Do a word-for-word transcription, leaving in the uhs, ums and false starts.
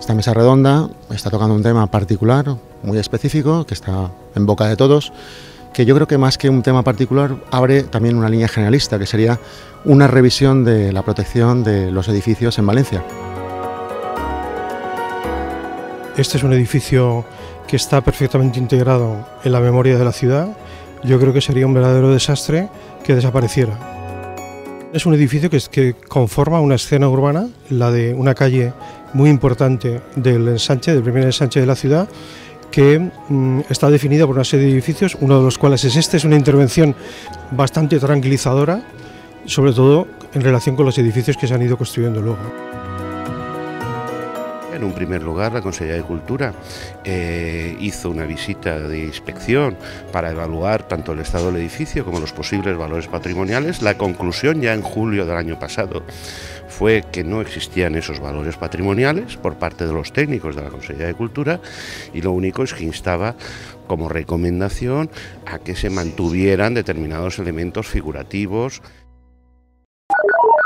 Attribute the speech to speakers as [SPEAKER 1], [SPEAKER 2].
[SPEAKER 1] Esta mesa redonda está tocando un tema particular, muy específico, que está en boca de todos, que yo creo que más que un tema particular abre también una línea generalista, que sería una revisión de la protección de los edificios en Valencia.
[SPEAKER 2] Este es un edificio que está perfectamente integrado en la memoria de la ciudad. Yo creo que sería un verdadero desastre que desapareciera. Es un edificio que, es, que conforma una escena urbana, la de una calle muy importante del ensanche, del primer ensanche de la ciudad, que mmm, está definida por una serie de edificios, uno de los cuales es este. Es una intervención bastante tranquilizadora, sobre todo en relación con los edificios que se han ido construyendo luego.
[SPEAKER 3] En un primer lugar, la Consellería de Cultura eh, hizo una visita de inspección para evaluar tanto el estado del edificio como los posibles valores patrimoniales. La conclusión ya en julio del año pasado fue que no existían esos valores patrimoniales por parte de los técnicos de la Consellería de Cultura, y lo único es que instaba como recomendación a que se mantuvieran determinados elementos figurativos.